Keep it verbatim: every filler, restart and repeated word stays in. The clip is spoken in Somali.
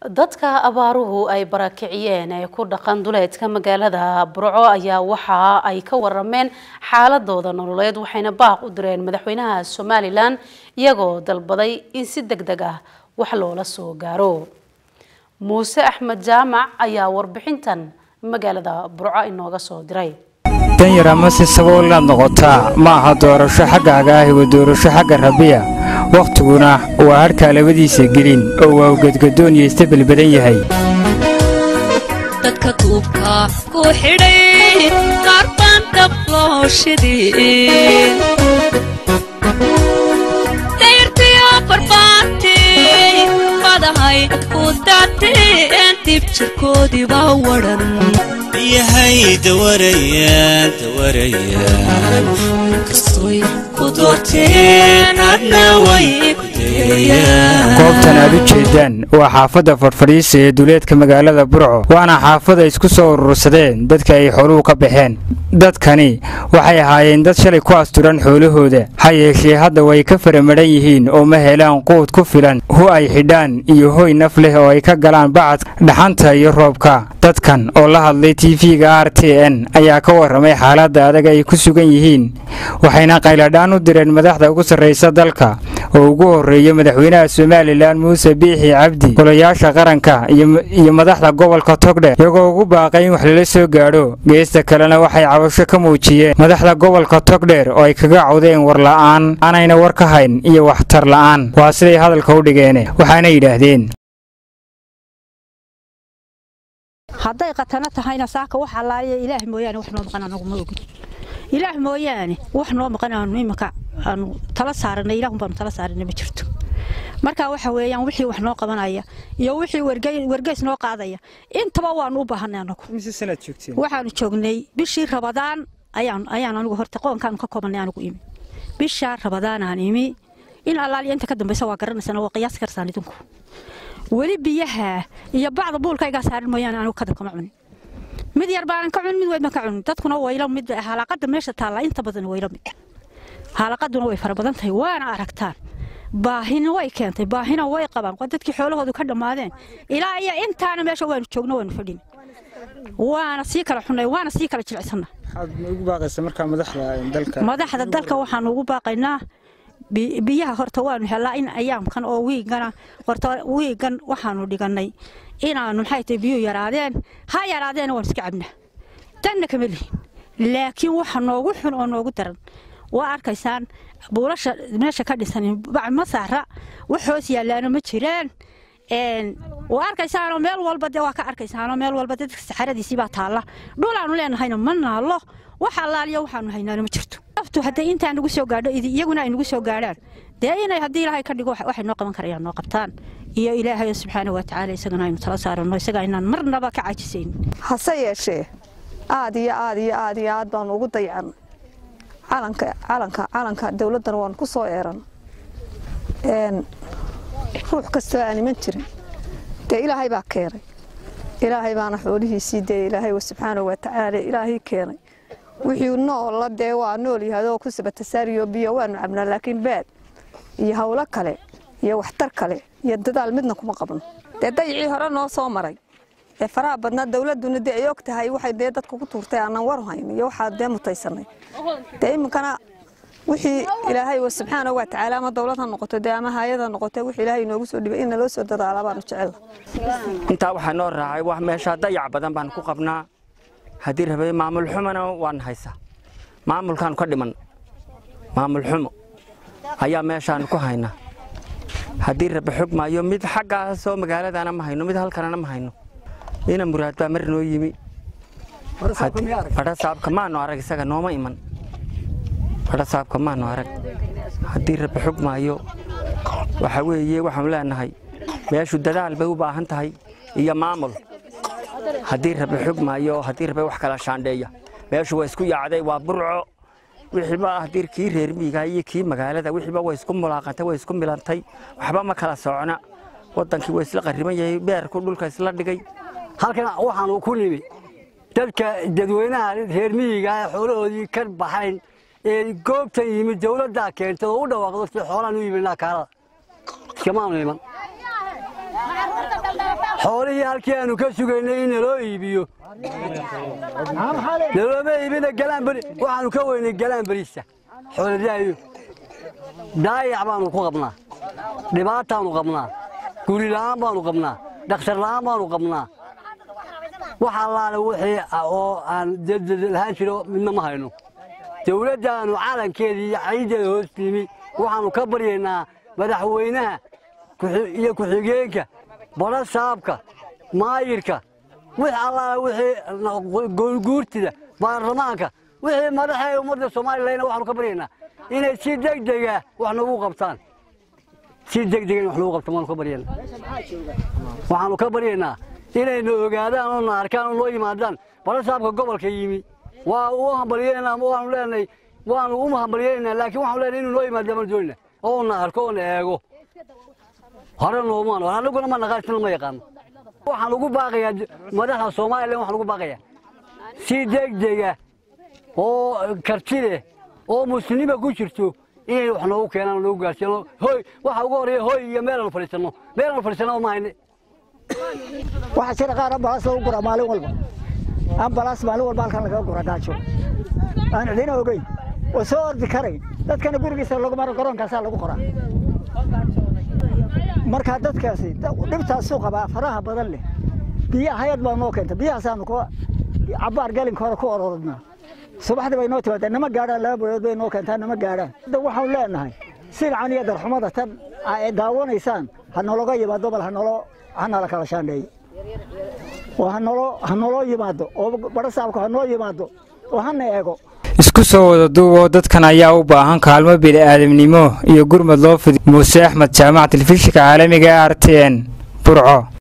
dadka abaaruhu ay barakiciyeen ee ku dhaqan duleedka magaalada Burco ayaa waxa ay ka warameen xaaladooda nololeed waxayna baaq u direen madaxweynaha Somaliland iyagoo dalbaday in si degdeg ah wax loola soo gaaro. Muuse Axmed Jaamac ayaa warbixintan magaalada Burco inooga soo diray. danyara ma si sabool la noqotaa ma aha doorasho xaggaaga ah iyo doorasho xagga Rabiya waqtiguna waa harka labadiisa gelin oo waa gadgadoon iyo istabel badan yahay dadka tuubka ku xidhay qarban dabooshidii deertiyo barbaanti madahay ku daateen dib jirkoodii baa waran yahay dawarayaan dawarayaan kastoy ku doorteen adna way goobtan aad u jeedaan waa xaafadda Farfariis ee duleedka magaalada Burco waana xaafada isku soo urursadeen dadka ay xooluhu ka baxeen dadkani waxay ahaayeen dad shalay ku asturan xoolahooda ha yeeshee hadda way ka faramaran yihiin oo ma helaan quud ku filan hu ay xidhaan iyo hoy naf leh oo ay ka galaan bacad dhaxanta iyo roobka dadkan oo la hadlay T V-ga R T N ayaa ka waramay xaaladda adag ay ku sugan yihiin waxayna qayladhaan u direen madaxda ugu sareysa dalka oo ugu horeeyay madaxweynaha Somaliland Muuse Biixi Cabdi golayaasha qaranka iyo madaxda gobolka Togdheer iyagoo ugu baaqay in wax la soo gaaro geesta kalena waxay cabasho ka muujiyeen madaxda gobolka Togdheer oo ay kaga cawdeen war la'aan aanayna war ka hayn iyo waxtar la'aan waa siday hadalka u dhigeen waxaana yiraahdeen hadday qatana tahayna saaka waxa laayay Ilaahay mooyaan wax noo maqan anagu ma ogin Ilaahay mooyaan wax noo maqan aanu imaka aanu tala saaranay Ilaahay baan tala saaranay ma jirto marka waxa weeyaan wixii wax noo qabanaya iyo wixii wargay wargays noo qaadaya intaba waan u baahanay anagu mise sanad joogteen waxaanu joognay bishii Ramadaan ayaan ayaan anigu horta qoonkan ka koobanay anigu imi bisha Ramadaan aan imi in allaali inta ka dambaysa waa garanaysan oo qiyaas karsan idinku wali biyaha iyo bacda buulkayga saaran mooyaan anigu ka dabka macun mid yar baan ka cun mid weyn ma ka cun dadkuna wayla mid halaqada meesha taala inta badan wayla mid halaqaduna way fara badan tahay waana aragtaan baahina way keentay baahina way qabaan dadkii xoolahoodu ka dhamaadeen ilaa iyo intaana meesha waan joogno waan fadhin waana si kala xunay waana si kala jilicsanaa waxaad ugu baaqaysaa marka madaxda dalka madaxda dalka waxaan ugu baaqaynaa biyaha horta waan helaa in ayaamkan oo wiigana horta wiigan waxaanu dhiganay inaanu maxay tahay biyo yaraadeen ha yaraadeen waan iska cabnaa tanna kamali laakiin waxa noogu xun oo noogu daran waa arkaysaan buulasha meesha ka dhisan bac ma saara wax hoos yaalaan ma jiraan een waa arkaysaan meel walba de waa ka arkaysaan meel walba dadka saxaradiisi baa taala dhulaanu leenahayna ma naalo waxa laaliyo waxaanu haynaano ma jirto aftu haday intaan ugu soo gaadho iyaguna ay ugu soo gaadhaan de inay hadii Ilaahay ka dhigo waxay noo qaban karayaan noo qabtaan iyo Ilaahay subhanahu wa ta'ala isagana aynu tala saarano isaga inaan marnaba ka cajisayn hase yeeshee aad iyo aad iyo aad iyo aad baan ugu dayacan calanka calanka calanka dawladdan waan ku soo eeran een ruux kasta aan iman jirin de Ilaahay baa keenay Ilaahay baana xoolihiisii de Ilaahay subhanahu wa ta'ala Ilaahay keenay wixii nool la de waa nool yahay oo ku sabata saariyo biyo waan cabnaa laakiin baad iyo hawlo kale iyo waxtar kale iyo dadaal midna kuma qabno de dayci hore noo soo maray ee faraha badna dawladuna de ay ogtahay waxay de dadku ku tuurtay aanan war hayn iyo waxa de mutaysanay de imkana wixii Ilaahay subhanahu wa ta'ala ma dawladda noqoto de ama hay'adda noqoto wixii Ilaahay noogu soo dhibay in loo soo dadaalo baan jecel inta waxa noo raacay wax meesha dayac badan baan ku qabnaa hadii rabay maamul xumana waan haysaa maamulkan ka dhiman maamul xumo ayaa meeshaan ku hayna hadii rabay xugmaayo mid xagga soo magaaladana ma hayno mid halkana ma hayno ina muraad baa mar noo yimi fara saabka ma noo arag isaga nooma iman fara saabka ma noo arag hadii rabay xugmaayo waxa weeye waxaan leenahay meeshu dadaal bay u baahan tahay iyo maamul hadii rabay xugmaayo hadii rabay wax kala shaandheeya meeshu way isku yaacday waa Burco wixii ba hadii kii reer miyiga iyo kii magaalada wixii ba way isku mulaaqantay way isku milantay waxba ma kala socona wadankii way isla qariban yahay beerku dhulka isla dhigay halkan waxaan ku nimi dadka dadweynaha reer miyiga xoolahoodii ka baxayn ee goobta yimid dawladda keentay oo u dhawaaqdo xoolaha u yimid kaalada kama iman xoolihii halkii aanu ka sugaynay in naloo iibiyo nalooma iibina galaan beri waxaanu ka weynay galaan beriisa xoolidaayo daayac baanu ku qabnaa dhibaataanu qabnaa guri la'aan baanu qabnaa dhakhtar la'aan baanu qabnaa wax allaale wixii oo aan lahaan jiro midna ma hayno dawladdaanu calankeedii iyo ciideeda hoos timi waxaanu ka baryaynaa madaxweynaha iyo ku-xigeenka bada saabka maayirka wix allaale wixii guurtida baarlamaanka wixii madaxee ummadda Soomaaliyeed waxaanu ka baryaynaa inay si degdega wax nagu qabtaan si degdega wax nagu qabtaan ka baryaynaa waxaanu ka baryaynaa inay noo ogaadaan oo na arkaan oo noo yimaadaan bada saabka gobolka yimi waa uu hambalyeynaa waanu leenahay waanu u hambalyeynaa laakiin waxaanu leenahay inuu noo yimaado ma doonina oo na arko oo na eego hore noomaan anaguna ma naqaashin ma yaqaan waxaan ugu baaqayaa madaxda Soomaaliyeed waxaan ugu baaqayaa si degdega oo kartide oo muslimiinta ku jirto inay wax noogu keenaan noogu gaarsiino hoy waxa ugu horeeya hoy iyo meel aan fariisano meel aan fariisano ma hayne waxa jira qaar ambalaas lagu gura maalin walba ambalaas maalin walba halkan laga gura gaajo aan cidina ogey oo soo ordi karay dadkana gurigiisa lagu maro garoonkaas lagu qoraa marka dadkaasi dhibtaas soo qaba faraha badan leh biyaha hayad baa noo keenta biyahaas aanu ku cabaar galin hore ku orodnaa subaxdii bay noo timaadeen nama gaadhaan laba boqol bay noo keentaan nama gaadhaan waxaan leenahay silcan iyo darxumada tan ay daawanaysaan ha nologa yimaado bal ha nolo hana la kala shaandheey oo ha nolo ha nolo yimaado oo bada saabka ha noo yimaado oo hana eego isku soo wada duuboo dadkan ayaa u baahan kaalmo bini'aadamnimo iyo gurmad loo fidiyo Muuse Axmed Jaamac telefishinka caalamiga R T N Burco.